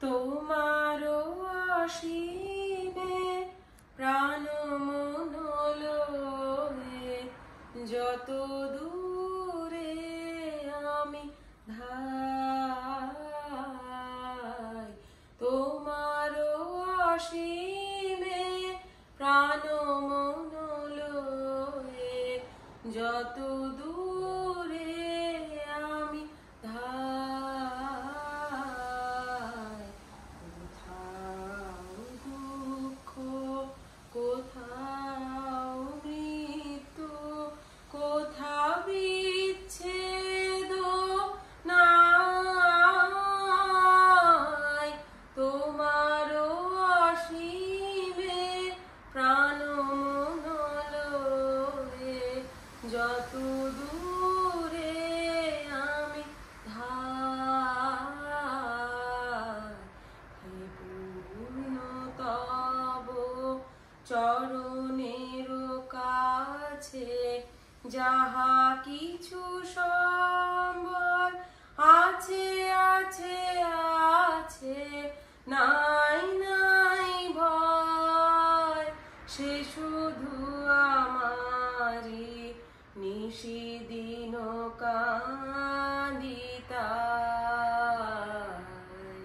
তোমারও অসীমে প্রাণ মন লয়ে যত দূরে আমি ধাই, তোমারও অসীমে প্রাণ মন লয়ে যত দূরে আমি ধাই। কোথাও দুঃখ, কোথাও মৃত্যু, কোথাও বিচ্ছেদ নাই, তোমারও অসীমে প্রাণ মন লয়ে যত দূরে আমি ধাই। হে পূর্ণ তব চরণের কাছে যাহা কিছু সম্বল আছে আছে আছে, নাই নাই ভয়, সে শুধু আমারি নিশিদিন কান্দিতাই।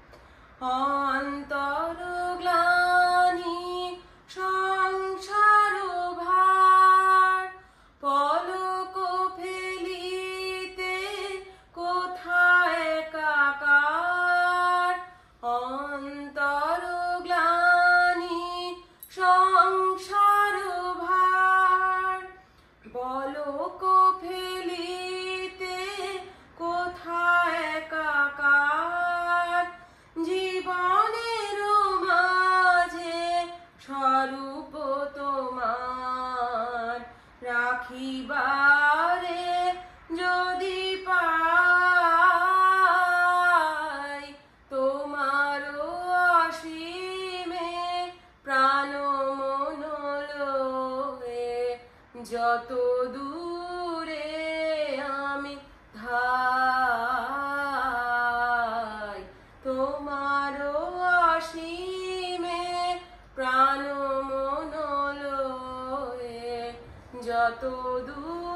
অন্তর গ্লানি সংসার ভার পলক ফেলিতে কোথায় একাকার। অন্তর গ্লানি সংসার ভার পলক ফেলিতে কোথায় একাকার। জীবনের মাঝে স্বরূপ তোমার রাখিবারে যদি পাই, তোমারও অসীমে প্রাণ মন লয়ে যত দূরে আমি ধাই, তোমারও অসীমে প্রাণ মন লয়ে যত দূরে